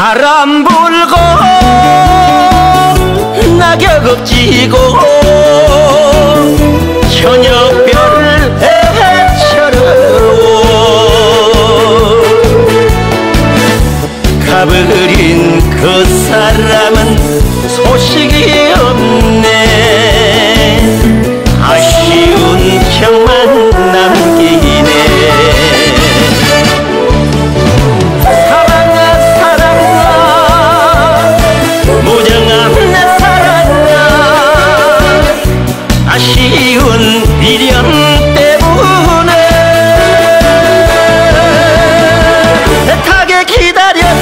바람 불고 낙엽 지고 저녁별 해처럼 가버린 그 사람은 소식이 없네. 아쉬운 기억만 남기네. 사랑아 사랑아 무정한 내 사랑아 아쉬운 미련 때문에 애타게 기다려도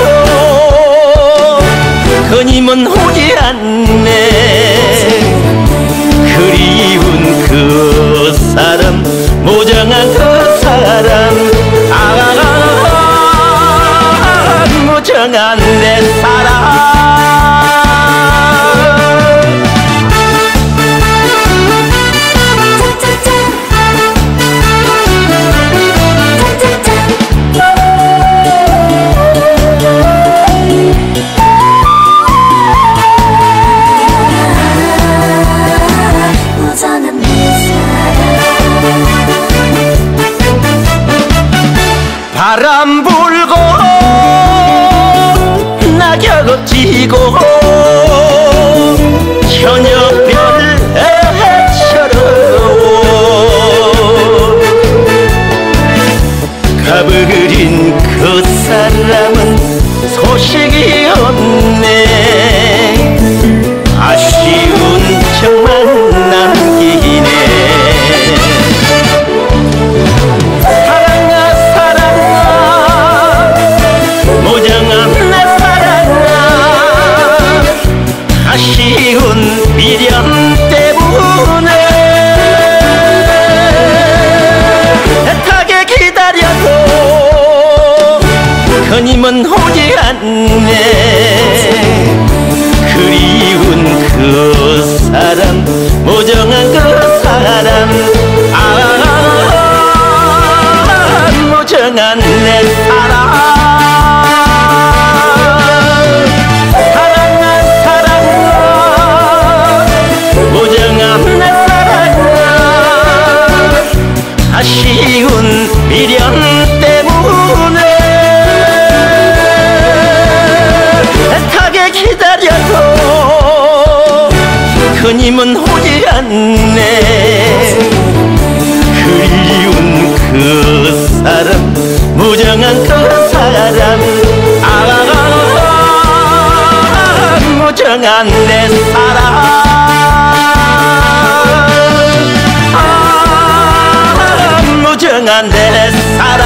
그님은 오지 않네. 그리운 그 사람 무정한 그 사람 무정한 내 사랑. 바람 불고 낙엽 지고 저녁별 해처럼 가버린 그 사람은 소식이 없네. 아쉬운 정만 남기네. 아쉬운 미련 때문에 애타게 기다려도 그님은 오지 않네. 그리운 그 사람 무정한 그 사람 무정한 내 사랑. 아쉬운 미련 때문에 애타게 기다려도 그님은 오지 않네. 그리운 그 사람 무정한 그 사람 무정한 내 사랑. 무정한 내 사랑.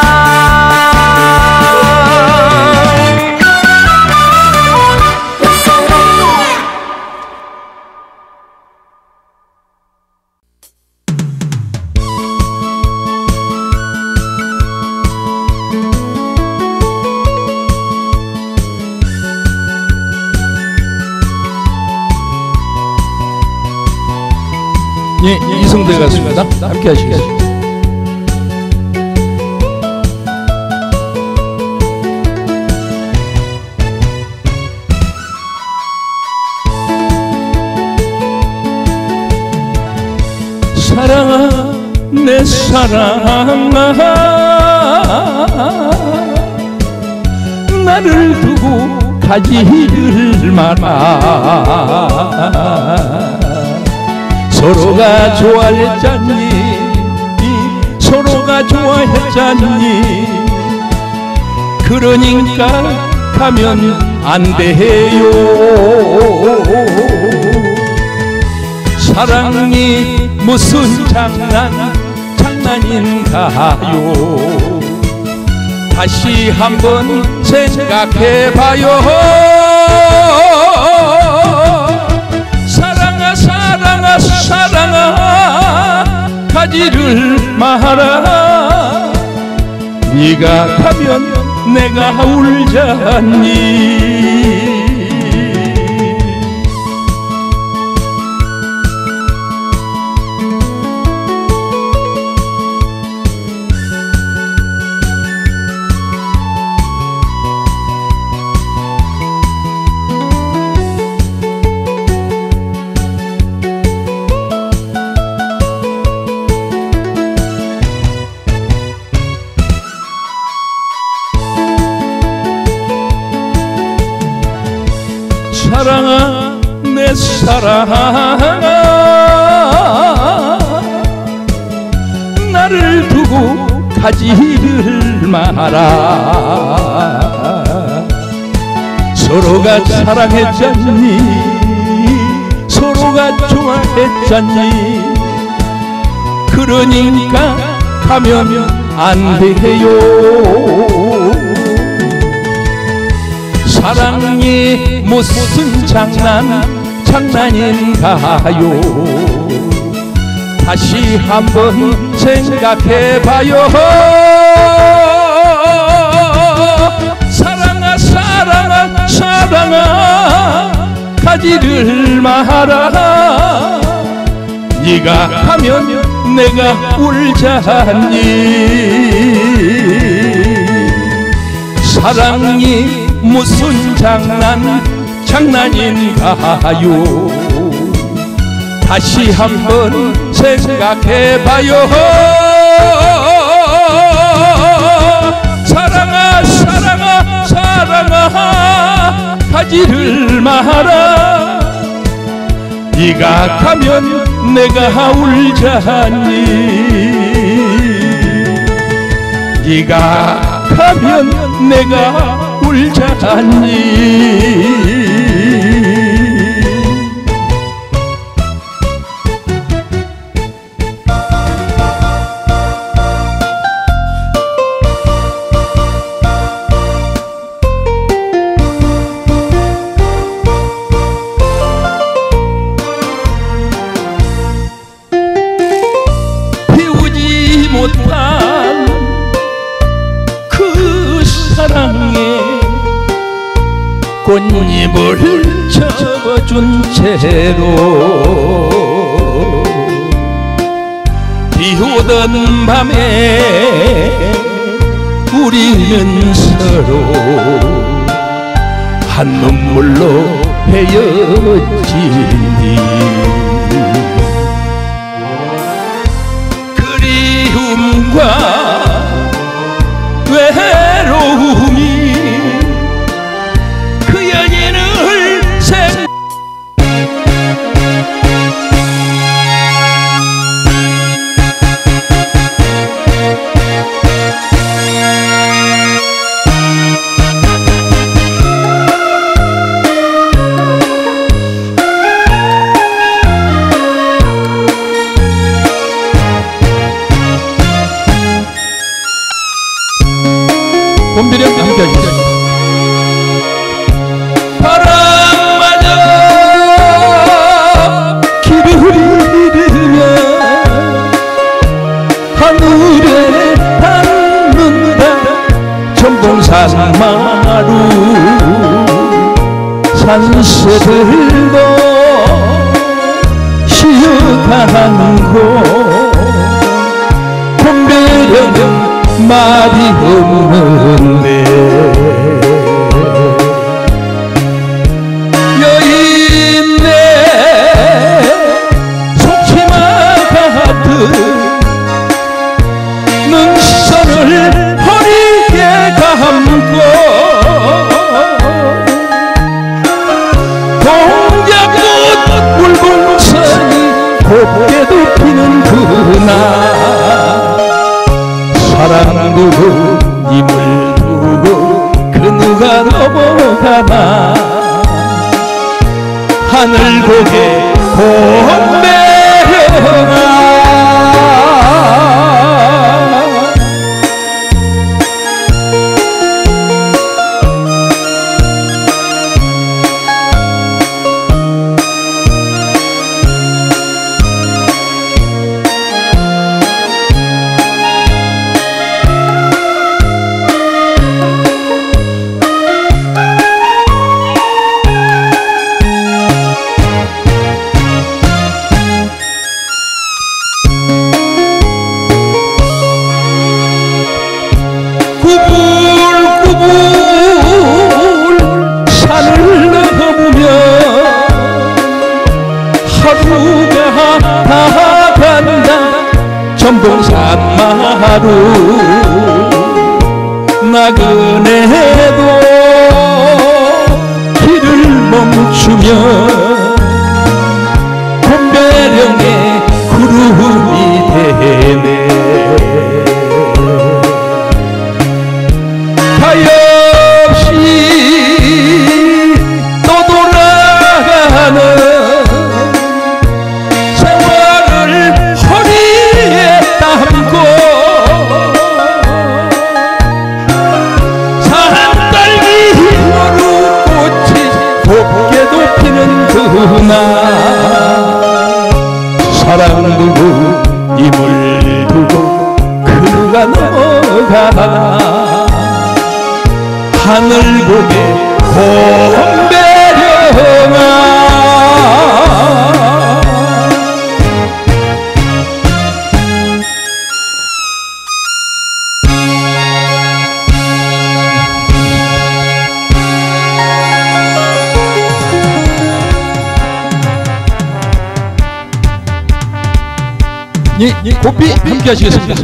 예, 이성대 가수입니다. 함께 하시겠습니다. 사랑아 내 사랑아 나를 두고 가지를 마라. 서로가 좋아했잖니 서로가 좋아했잖니. 그러니까 가면 안 돼요. 사랑이 무슨 장난인가요. 다시 한번 생각해봐요. 사랑아 사랑아 사랑아 가지를 마라. 네가 가면 내가 울잖니. 사랑아 내 사랑아 나를 두고 가지를 마라. 서로가 사랑했잖니 서로가 좋아했잖니 그러니까 가면 안 돼요. 사랑이 무슨 장난인가요. 다시 한번 생각해봐요. 사랑아 사랑아 사랑아 가지를 마라. 네가 가면 내가 울자니. 사랑이 무슨 장난인가요. 다시 한번 생각해봐요. 사랑아 사랑아 사랑아 가지를 마라. 네가 가면 내가 울자니. 네가 가면 내가 울자니. 피우지 못한 그 사랑에 꽃잎을 접어준 채로 비오던 밤에 우리는 서로 한 눈물로 헤어지니. 그리움과 외로움이 그 연인을 봄비령 함께 하시죠. 바람마저 길을 잃으며 하늘에 닿는다. 전봉산 마루 산새들도 쉬어가는 곳 봄비령 말이 없는데 여인네 속치마 가득 눈선을 허리에 감고 동자꽃 물봉선이 곱게도 피는 그날 사랑 두고 님을 두고 그 누가 넘어가나. 하늘 고개 봄배령아 다 간다. 전봉산 마루 나그네도 길을 멈추 춤추며 봄배령에 구름이 되네 가엾이 또 돌아가는 세월을 허리에 담고 산딸기 노루꽃이 곱게도 피는 그날 사랑 두고 힘을 두고 그가 넘어가나 하늘 고개 봄배령아 고삐 함께 하시겠습니다.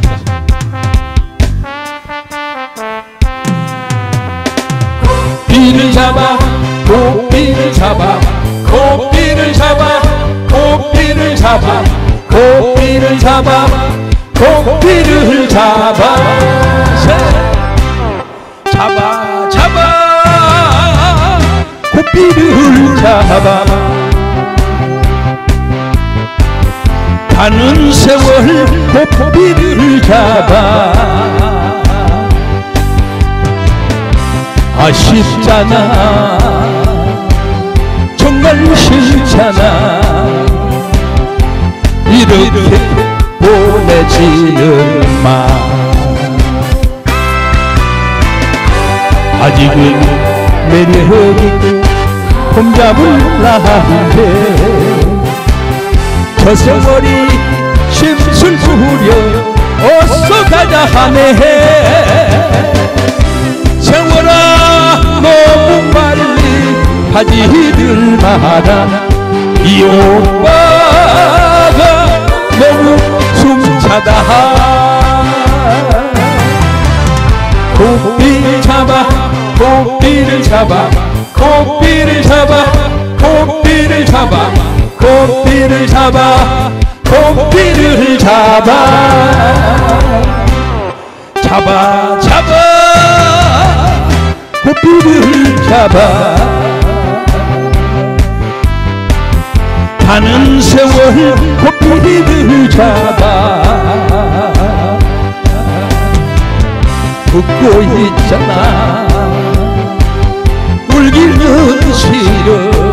고삐를 잡아 고삐를 잡아 고삐를 잡아 고삐를 잡아 고삐를 잡아 고삐를 잡아 잡아 잡아 고삐를 잡아 가는 세월 고삐를 잡아 아쉽잖아 정말 싫잖아 이렇게 보내지는 마 아직은 매력이 봄잡을 나한테 저 세월이 심술 부려 어서 가자 하네 세월아 너무 빨리 가지들 마라 이 오빠가 너무 숨차다 고삐를 잡아 고삐를 잡아 고삐를 잡아 고삐를 잡아 고삐를 잡아 고삐를 잡아 잡아 잡아 고삐를 잡아 가는 세월 고삐를 잡아 웃고 있잖아 울기는 싫어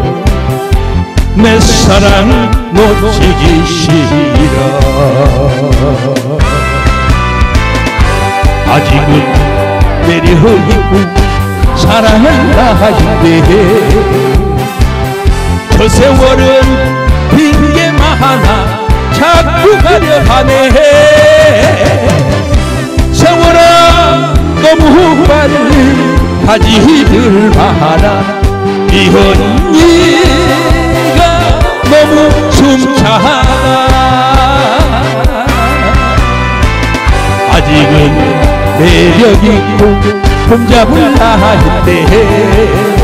내 사랑 놓치기 싫어 아직은 매력있고 사랑은 나인데 저 세월은 핑계 많아 자꾸 가려 하네 세월아 너무 빨리 가지들 마라 이 언니가 너무 숨차다 아직은 매력있고 봄잡을 나인데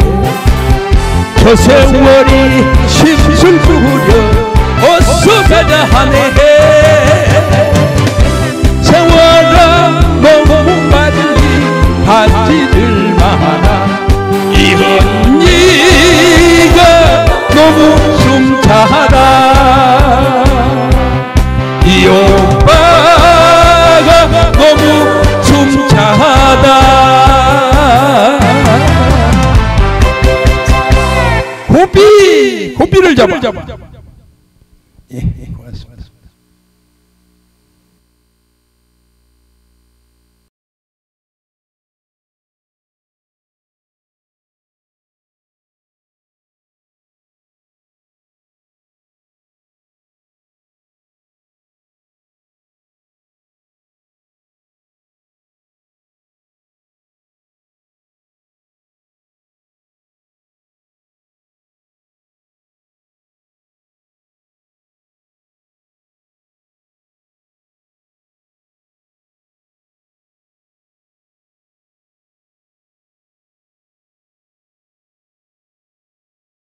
저 세월이 심술 부려 어서 가자 하네 세월아 너무 빨리 가지들 마라 이 언니가 너무 숨차다 이 오빠가 너무 숨차다 고삐를 잡아